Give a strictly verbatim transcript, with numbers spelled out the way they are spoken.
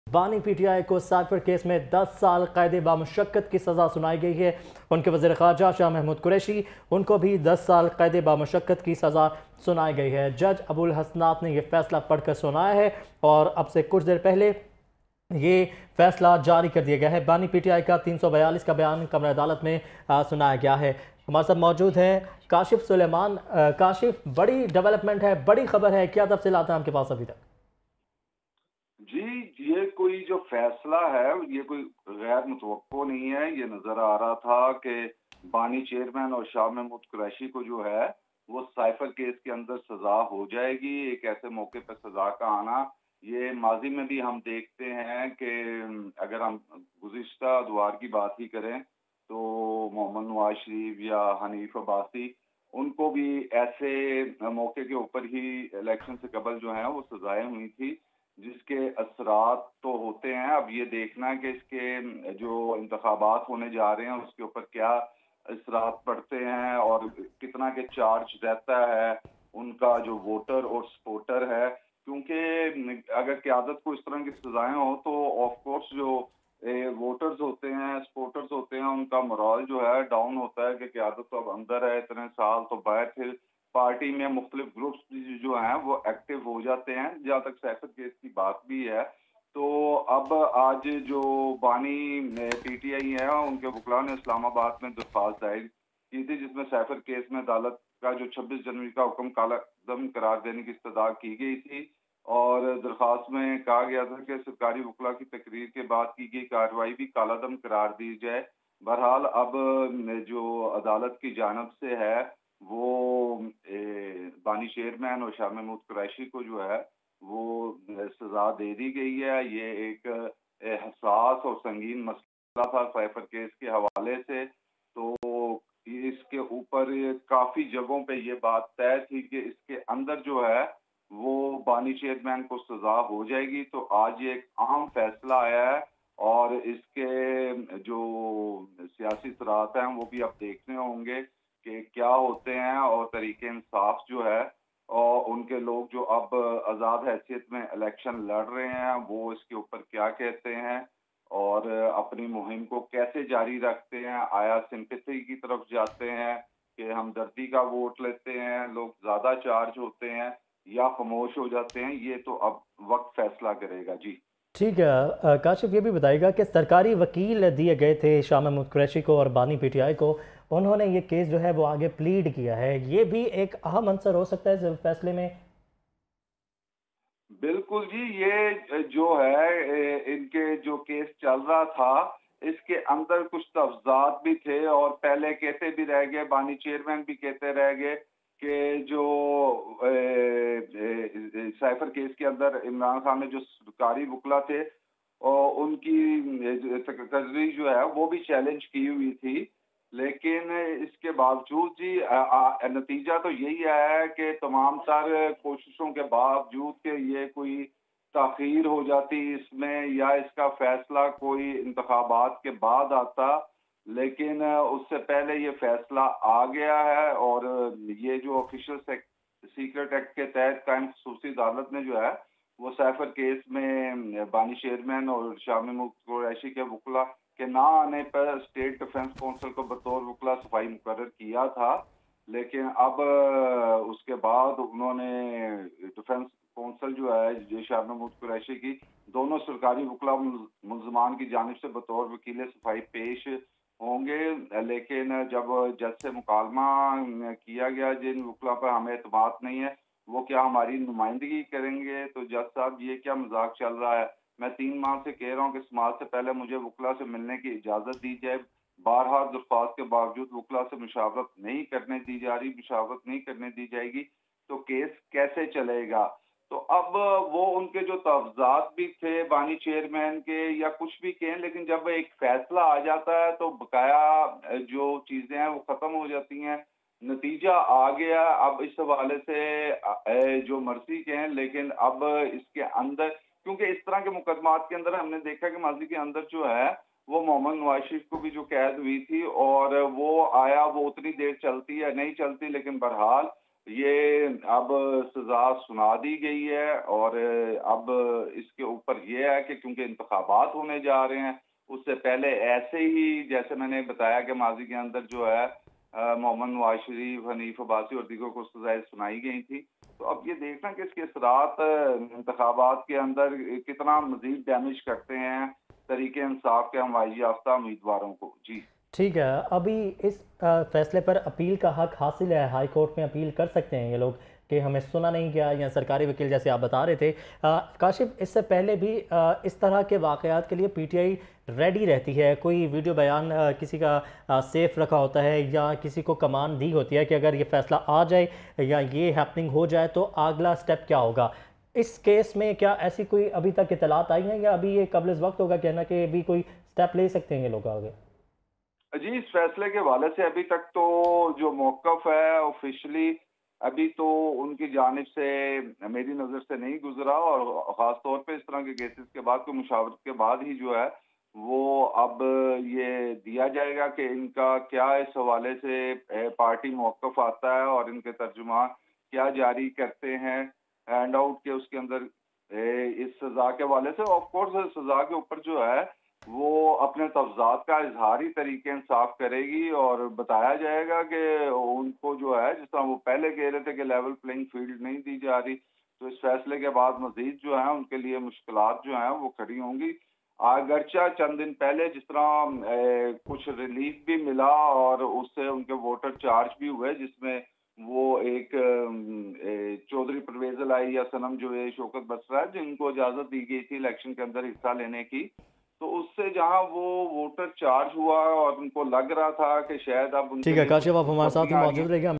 बानी पीटीआई को cipher case में दस साल कैद बामुशक्कत की सज़ा सुनाई गई है। उनके वज़ीर ख़ारजा शाह महमूद कुरैशी, उनको भी दस साल कैद बामुशक्कत की सज़ा सुनाई गई है। जज अबुल हसनात ने यह फैसला पढ़कर सुनाया है और अब से कुछ देर पहले ये फैसला जारी कर दिया गया है। बानी पीटीआई का तीन सौ बयालीस का बयान कमर अदालत में आ, सुनाया गया है। हमारे साथ मौजूद है काशिफ सुलेमान। काशिफ, बड़ी डेवलपमेंट है, बड़ी खबर है, क्या तफसीलात हैं आपके पास अभी तक? जी, ये कोई जो फैसला है, ये कोई गैर मुतवक्को नहीं है। ये नज़र आ रहा था कि बानी चेयरमैन और शाह महमूद कुरैशी को जो है, वो साइफर केस के अंदर सज़ा हो जाएगी। एक ऐसे मौके पर सज़ा का आना, ये माज़ी में भी हम देखते हैं कि अगर हम गुज़िश्ता अदवार की बात ही करें, तो मोहम्मद नवाज शरीफ या हनीफ अब्बासी, उनको भी ऐसे मौके के ऊपर ही इलेक्शन से कबल जो है, वो सज़ाएँ हुई थी, जिसके असरात तो होते हैं। अब ये देखना है कि इसके जो इंतखाबात होने जा रहे हैं, उसके ऊपर क्या असरात पड़ते हैं और कितना के चार्ज रहता है उनका जो वोटर और सपोर्टर है। क्योंकि अगर क़यादत को इस तरह की सज़ाएँ हों, तो ऑफ कोर्स जो ए, वोटर्स होते हैं, सपोर्टर्स होते हैं, उनका मोरल जो है डाउन होता है कि क़यादत तो अब अंदर है, इतने साल तो बाहर थे। पार्टी में मुख्तलिफ ग्रुप्स जो हैं, वो एक्टिव हो जाते हैं। जहाँ तक साइफर केस की बात भी है, तो अब आज जो बानी पीटीआई है, उनके वकील ने इस्लामाबाद में दरख्वास्त दायर की थी, जिसमें साइफर केस में अदालत का जो छब्बीस जनवरी का हुक्म कालाअदम करार देने की इस्तदा की गई थी। और दरख्वास्त में कहा गया था कि सरकारी वकील की तकरीर के बाद की गई कार्रवाई भी कालाअदम करार दी जाए। बहरहाल अब जो अदालत की जानिब से है, वो ए, बानी चेयरमैन और शाह महमूद कुरैशी को जो है, वो सज़ा दे दी गई है। ये एक ए, हसास और संगीन मसला था साइफर केस के हवाले से। तो इसके ऊपर काफ़ी जगहों पे ये बात तय थी कि इसके अंदर जो है, वो बानी चेयरमैन को सज़ा हो जाएगी। तो आज ये एक अहम फैसला आया है और इसके जो सियासी असरात हैं, वो भी अब देखने होंगे कि क्या होते हैं और तरीक़े-इंसाफ़ जो है और उनके लोग जो अब आज़ाद हैसियत में इलेक्शन लड़ रहे हैं, वो इसके ऊपर क्या कहते हैं और अपनी मुहिम को कैसे जारी रखते हैं। आया सिंपैथी की तरफ जाते हैं कि हमदर्दी का वोट लेते हैं, लोग ज़्यादा चार्ज होते हैं या खामोश हो जाते हैं, ये तो अब वक़्त फ़ैसला करेगा। जी। ठीक है। काशिफ, ये भी बताइएगा कि सरकारी वकील दिए गए थे शाह महमूद कुरैशी को और बानी पीटीआई को, उन्होंने ये केस जो है वो आगे प्लीड किया है। ये भी एक अहम अंसर हो सकता है इस फैसले में? बिल्कुल जी, ये जो है इनके जो केस चल रहा था, इसके अंदर कुछ तफ़ज़ात भी थे और पहले कहते भी रह गए, बानी चेयरमैन भी कहते रह गए कि जो ए, ए, साइफर केस के अंदर इमरान खान ने जो सरकारी वकील थे और उनकी तकरीर जो है, वो भी चैलेंज की हुई थी। लेकिन इसके बावजूद जी अ अ, नतीजा तो यही आया है कि तमाम तर कोशिशों के बावजूद कि ये कोई ताख़ीर हो जाती इसमें या इसका फैसला कोई इंतखाबात के बाद आता, लेकिन उससे पहले ये फैसला आ गया है और ये जो ऑफिशियल सेक सीक्रेट एक्ट के तहत कायम ख़ुसूसी अदालत ने जो है, वो साइफर केस में बानी चेयरमैन और शाह महमूद कुरैशी के वकील के ना आने पर स्टेट डिफेंस काउंसिल को बतौर वकील सफाई मुकर्रर किया था। लेकिन अब उसके बाद उन्होंने डिफेंस काउंसिल जो है, ये शाह महमूद कुरैशी की दोनों सरकारी वकील मुल्ज़मान की जानिब से बतौर वकील सफाई पेश होंगे। लेकिन जब जज से मुकालमा किया गया, जिन वकीलों पर हमें एतमाद नहीं है, वो क्या हमारी नुमाइंदगी करेंगे? तो जज साहब, ये क्या मज़ाक चल रहा है? मैं तीन माह से कह रहा हूँ कि समाज से पहले मुझे वकील से मिलने की इजाज़त दी जाए। बारहा दरख्वास्त के बावजूद वकील से मुशावरत नहीं करने दी जा रही, मुशावरत नहीं करने दी जाएगी, तो केस कैसे चलेगा? तो अब वो उनके जो तफ़ज़ात भी थे बानी चेयरमैन के या कुछ भी कहें, लेकिन जब एक फैसला आ जाता है, तो बकाया जो चीज़ें हैं, वो ख़त्म हो जाती हैं। नतीजा आ गया, अब इस हवाले से अ, जो मर्ज़ी कहें, लेकिन अब इसके अंदर क्योंकि इस तरह के मुकदमात के अंदर हमने देखा कि माज़ी के अंदर जो है, वो मोहम्मद नवाज शरीफ को भी जो कैद हुई थी और वो आया, वो उतनी देर चलती है, नहीं चलती, लेकिन बहरहाल یہ اب سزا سنا دی گئی ہے، اور اب اس کے اوپر یہ ہے کہ کیونکہ انتخابات ہونے جا رہے ہیں، اس سے پہلے ایسے ہی جیسے میں نے بتایا کہ ماضی کے اندر جو ہے محمد نواز شریف، حنیف عباسی اور دیگر کو سزائیں سنائی گئی تھی، تو اب یہ دیکھنا کہ اس کے اثرات انتخابات کے اندر کتنا مزید ڈیمیج کرتے ہیں طریق انصاف کے ہموائی یافتہ امیدواروں کو۔ جی ٹھیک ہے، ابھی اس فیصلے پر اپیل کا حق حاصل ہے، ہائی کورٹ میں اپیل کر سکتے ہیں یہ لوگ کہ ہمیں سنا نہیں گیا، یا سرکاری وکیل جیسے آپ بتا رہے تھے۔ کاشف، اس سے پہلے بھی اس طرح کے واقعات کے لیے پی ٹی آئی ریڈی رہتی ہے؟ کوئی ویڈیو بیان کسی کا سیف رکھا ہوتا ہے، یا کسی کو کمان دی ہوتی ہے کہ اگر یہ فیصلہ آ جائے یا یہ ہیپننگ ہو جائے تو اگلا سٹیپ کیا ہوگا؟ اس کیس میں کیا ایسی کوئی ابھی تک اطلاعات آئی ہیں، یا ابھی یہ قبل از وقت ہوگا کہنا کہ ابھی کوئی سٹیپ لے سکتے ہیں یہ لوگ آگے؟ جی، اس فیصلے کے حوالے سے ابھی تک تو جو موقف ہے آفیشلی ابھی تو ان کی جانب سے میری نظر سے نہیں گزرا، اور خاص طور پہ اس طرح کے کیسز کے بعد کوئی مشاورت کے بعد ہی جو ہے وہ اب یہ دیا جائے گا کہ ان کا کیا اس حوالے سے پارٹی موقف آتا ہے، اور ان کے ترجمان کیا جاری کرتے ہیں ہینڈ آؤٹ کے اس کے اندر اس سزا کے حوالے سے۔ آف کورس سزا کے اوپر جو ہے وہ اپنے تفضیلات کا اظہاری طریقے انصاف کرے گی، اور بتایا جائے گا کہ ان کو جو ہے جس طرح وہ پہلے کہہ رہے تھے کہ لیول پلینگ فیلڈ نہیں دی جا رہی، تو اس فیصلے کے بعد مزید جو ہیں ان کے لیے مشکلات جو ہیں وہ کھڑی ہوں گی۔ اگرچہ چند دن پہلے جس طرح کچھ ریلیف بھی ملا اور اس سے ان کے ووٹر چارج بھی ہوئے، جس میں وہ ایک چودھری پرویز الہی یا صنم جو ہے شوکت بسرا جن کو اجازت دی گئی تھی الیکشن کے اندر حصہ لینے کی، تو اس سے جہاں وہ ووٹر چارج ہوا اور ان کو لگ رہا تھا کہ شاید اب ان کے ٹھیک ہے لیے کاشف، کچھ آپ ہمارے ساتھ خوشخبریاں آ رہی ہیں۔ موجود رہیے۔